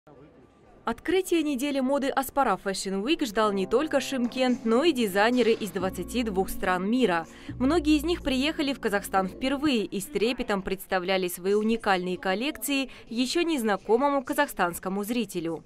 Открытие недели моды Аспара Fashion Week ждал не только Шымкент, но и дизайнеры из 22 стран мира. Многие из них приехали в Казахстан впервые и с трепетом представляли свои уникальные коллекции еще незнакомому казахстанскому зрителю.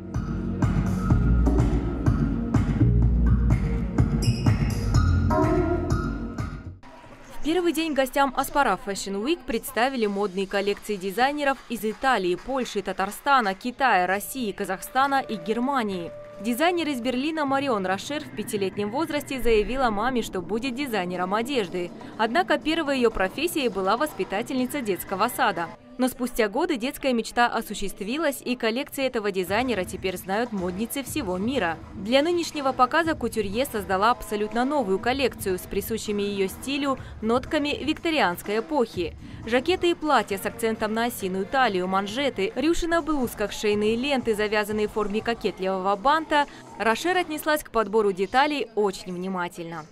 В первый день гостям Аспара Fashion Week представили модные коллекции дизайнеров из Италии, Польши, Татарстана, Китая, России, Казахстана и Германии. Дизайнер из Берлина Марион Рошер в 5-летнем возрасте заявила маме, что будет дизайнером одежды. Однако первой ее профессией была воспитательница детского сада. Но спустя годы детская мечта осуществилась, и коллекции этого дизайнера теперь знают модницы всего мира. Для нынешнего показа кутюрье создала абсолютно новую коллекцию с присущими ее стилю нотками викторианской эпохи. Жакеты и платья с акцентом на осиную талию, манжеты, рюши на блузках, шейные ленты, завязанные в форме кокетливого банта. Рошер отнеслась к подбору деталей очень внимательно.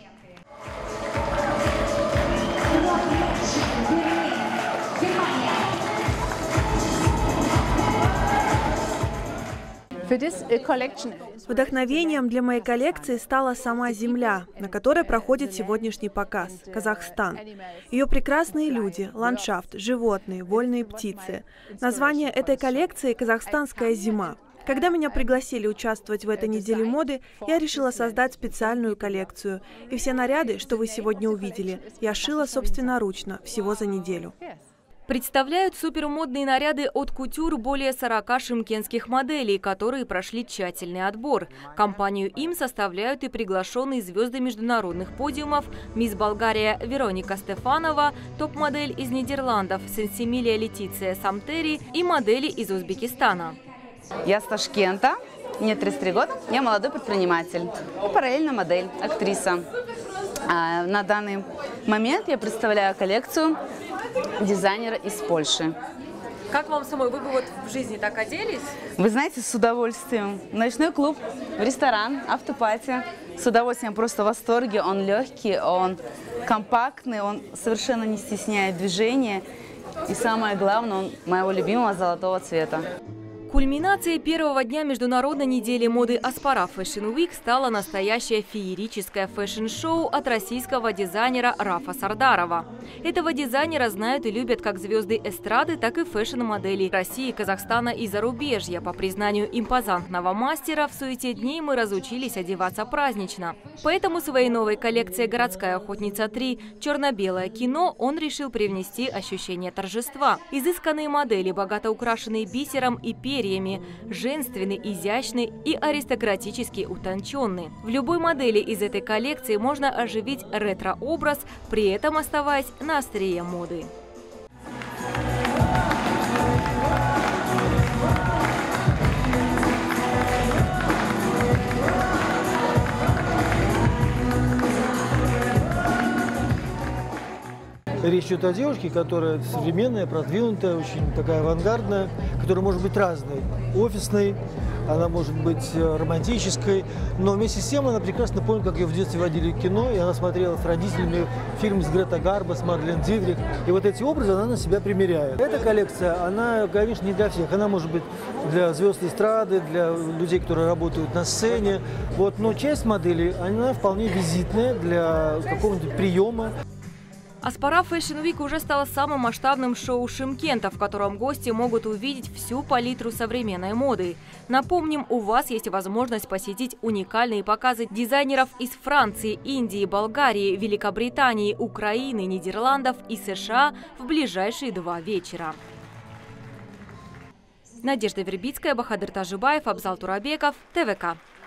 Вдохновением для моей коллекции стала сама земля, на которой проходит сегодняшний показ – Казахстан. Ее прекрасные люди, ландшафт, животные, вольные птицы. Название этой коллекции – «Казахстанская зима». Когда меня пригласили участвовать в этой неделе моды, я решила создать специальную коллекцию. И все наряды, что вы сегодня увидели, я шила собственноручно, всего за неделю. Представляют супермодные наряды от кутюр более 40 шымкентских моделей, которые прошли тщательный отбор. Компанию им составляют и приглашенные звезды международных подиумов мисс Болгария Вероника Стефанова, топ-модель из Нидерландов Сенсимилия Летиция Самтери и модели из Узбекистана. Я с Ташкента, мне 33 года, я молодой предприниматель и параллельно модель, актриса. На данный момент я представляю коллекцию дизайнера из Польши. Как вам самой? Вы бы вот в жизни так оделись? Вы знаете, с удовольствием. В ночной клуб, в ресторан, автопати. С удовольствием, просто в восторге. Он легкий, он компактный, он совершенно не стесняет движения. И самое главное, он моего любимого золотого цвета. Кульминацией первого дня международной недели моды Аспара Fashion Week стало настоящее феерическое фэшн-шоу от российского дизайнера Рафа Сардарова. Этого дизайнера знают и любят как звезды эстрады, так и фэшн-модели России, Казахстана и зарубежья. По признанию импозантного мастера, в суете дней мы разучились одеваться празднично. Поэтому своей новой коллекцией «Городская охотница 3. Черно-белое кино» он решил привнести ощущение торжества. Изысканные модели, богато украшенные бисером и перьями, женственный, изящный и аристократически утонченный. В любой модели из этой коллекции можно оживить ретро-образ, при этом оставаясь на острие моды. Речь идет о девушке, которая современная, продвинутая, очень такая авангардная, которая может быть разной. Офисной, она может быть романтической, но вместе с тем она прекрасно помнит, как ее в детстве водили в кино, и она смотрела с родителями фильм с Грета Гарбо, с Марлен Дитрих, и вот эти образы она на себя примеряет. Эта коллекция, она, конечно, не для всех, она может быть для звезд эстрады, для людей, которые работают на сцене, вот, но часть моделей, она вполне визитная для какого-нибудь приема. Аспара Fashion Week уже стала самым масштабным шоу Шымкента, в котором гости могут увидеть всю палитру современной моды. Напомним, у вас есть возможность посетить уникальные показы дизайнеров из Франции, Индии, Болгарии, Великобритании, Украины, Нидерландов и США в ближайшие 2 вечера. Надежда Вербицкая, Бахадыр Тажибаев, Абзал Турабеков, ТВК.